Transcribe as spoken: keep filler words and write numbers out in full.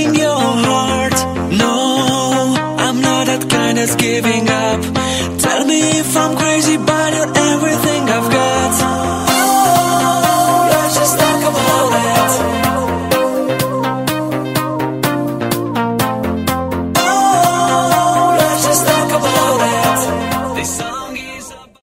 your heart. No, I'm not that kind that's giving up.